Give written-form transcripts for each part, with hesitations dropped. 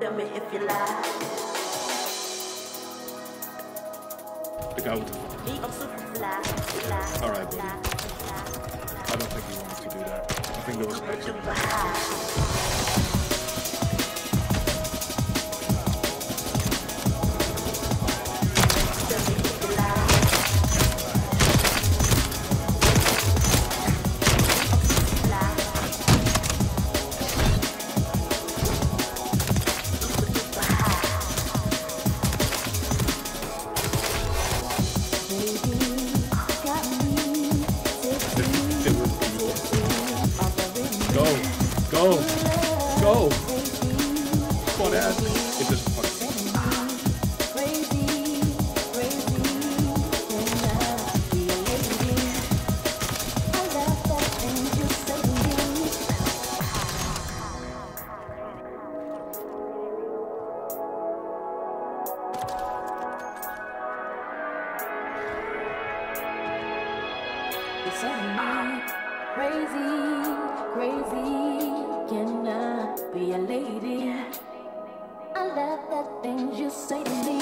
Tell me if you lie. The guy with the... Alright, buddy. I don't think he wanted to do that. I think there was an accident. Go! Come on, Ad. It doesn't fucking... Crazy, can I be a lady? I love the things you say to me.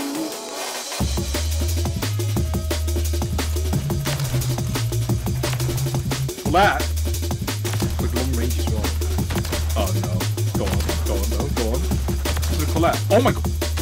Flat? With long range as well. Oh no. Go on, go on. This is a collapse. Oh my god!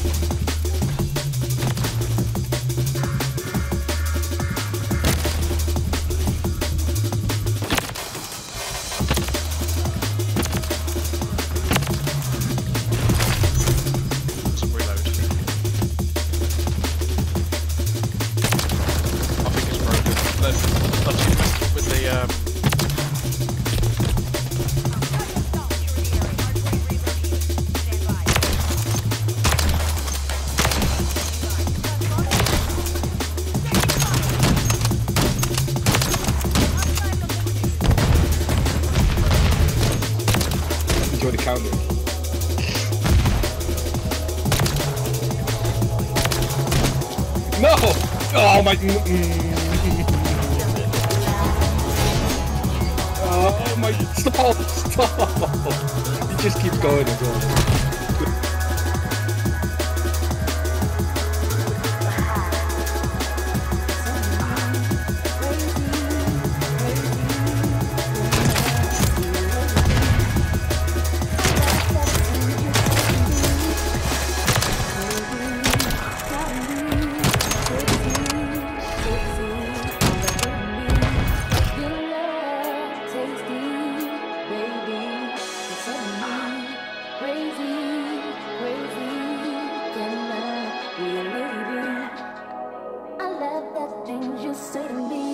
Enjoy the counter. No! Oh my... Oh my... Stop! He just keeps going as well. I love the things you say to me.